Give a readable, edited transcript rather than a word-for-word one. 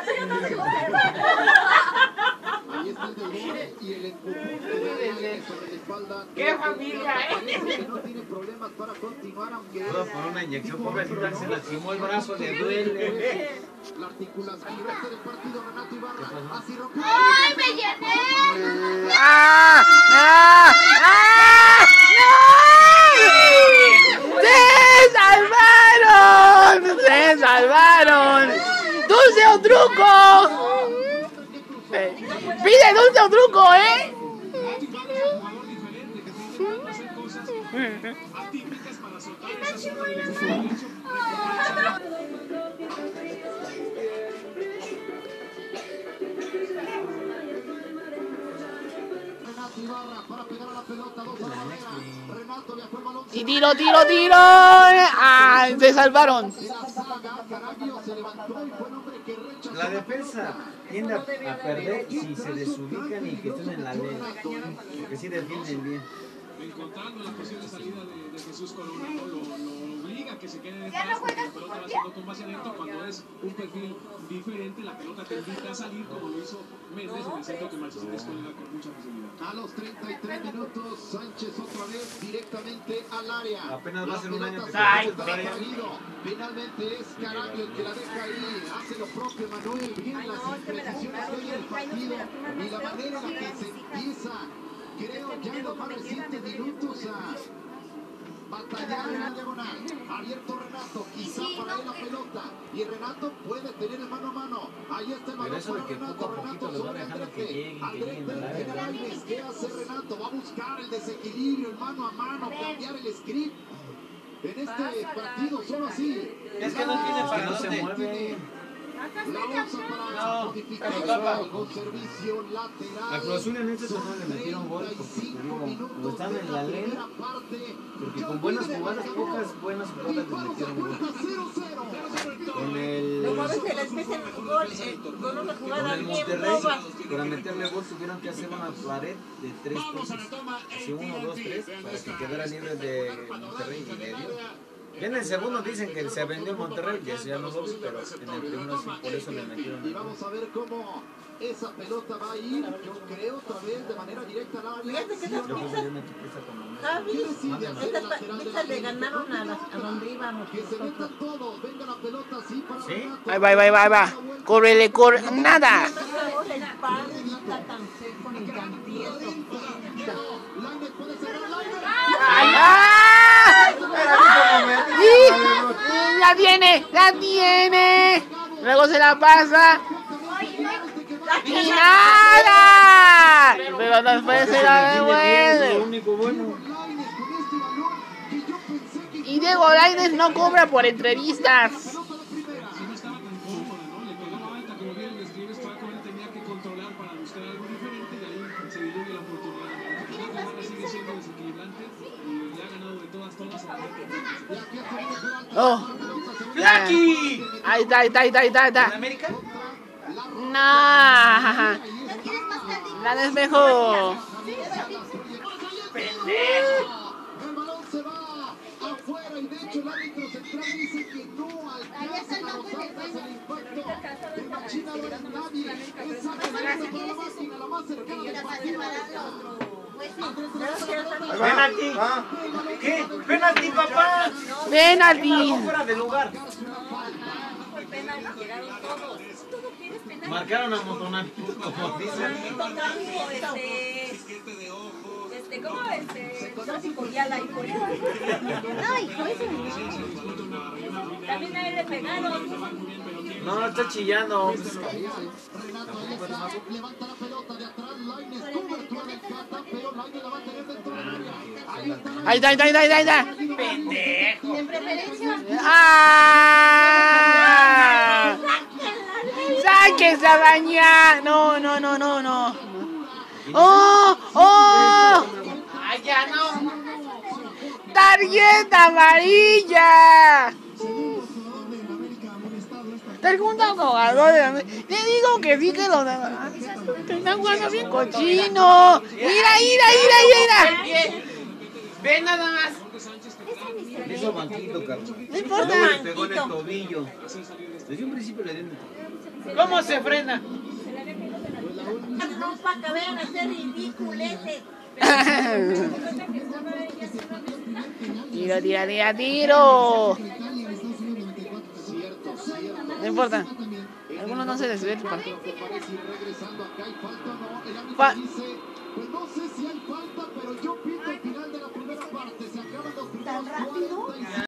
Ahí está el deudor y el empujón sobre la espalda. ¡Qué familia, Que no tiene problemas para continuar, aunque... Todo por una inyección, pobrecita, se lastimó el brazo, le duele. La articulación del partido, Renato Ibarra. Así rompió. ¡Ay, me llené! ¡Ah! ¡Ah! ¡Ah! ¡No! ¡Se salvaron! ¡Se salvaron! ¡Dulce o truco! ¡Pide dulce o truco, eh! Y tiro. ¡Ah! Se salvaron. La defensa tiende a perder si se desubican y que estén en la ley. Porque sí defienden bien. Encontrando la posición de salida de Jesús Corona, lo obliga a que se quede detrás, la pelota va haciendo con base lento. Cuando es un perfil diferente, la pelota te invita a salir, como lo hizo Méndez en el centro que Marchesín descuelga con mucha facilidad. A los 33 minutos, Sánchez otra vez directamente al área. Apenas va a ser un año que finalmente es Caraglio el que la deja ahí. Hace lo propio Manuel, vienen las imprecisiones que hay en el partido y la manera en la que se empieza, creo, ya en los más recientes minutos a batallar en la diagonal. Abierto Renato, quizá para él la pelota. Y Renato puede tener el mano a mano. Ahí está el balón para Renato. Renato sobre Andrete. Andrete, ¿qué hace Renato? Va a buscar el desequilibrio, el mano a mano, cambiar el script. En este partido solo así. Es que no tiene para no se mueve. La usa para modificar con servicio lateral. A Cruz Azul en este torneo le metieron gol porque están en la ley, porque con buenas jugadas, pocas buenas jugadas le metieron gol. Con el Monterrey, para meterle gol tuvieron que hacer una pared de 3 cosas, así 1, 2, 3, para que quedara libre de Monterrey y medio. Ya en el segundo dicen que se vendió Monterrey, que eso ya no lo vi, pero en el primero sí, por eso le metieron. Y vamos a ver cómo esa pelota va a ir, yo creo, otra vez de manera directa al área. Fíjate que esas le ganaron a donde íbamos. Que se meta todo, venga la pelota así para Renato. Ahí va. Córrele, nada. La tiene. Luego se la pasa. Y nada. Pero después se la devuelve. Y Diego Lainez no cobra por entrevistas. Oh, ¡Lucky! Ahí está. ¿En América? Nah. La despejo. ¡Pendejo! El balón se va afuera y de hecho el árbitro central dice que no alcanza a rozar el impacto de Machina en nadie. Esa pelota para la máquina, la más cercana del partido. ¡Penalti! ¿Qué? ¡Penalti, papá! Penalti. ¡Fuera de lugar! Marcaron a Montonal, como dicen. ¿Cómo también a él le pegaron. No, está chillando. Levanta la pelota de atrás, Lainez, cobertura del Cata, pero Lainez la va a tener dentro del área. Ahí está. Pendejo. En preferencia. ¡Ah! ¡Sáquese a bañar! No. ¡Oh! ¡Ay, ya no! ¡Tarjeta amarilla! Segundo jugador de América. Te digo que sí que los están jugando bien cochino. Mira. Ve nada más. Le hizo banquito, Carlos. No importa. Luego le pegó en el tobillo. Desde un principio le dieron el tobillo. ¿Cómo se frena? No, para que vean ese ridiculete. Tiro, tira, tira, tiro. No importa. Algunos no se les ve.